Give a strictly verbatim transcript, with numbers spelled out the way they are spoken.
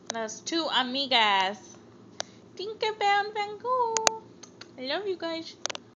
That's two amigas. Tinkerbell and Van Gogh. I love you guys.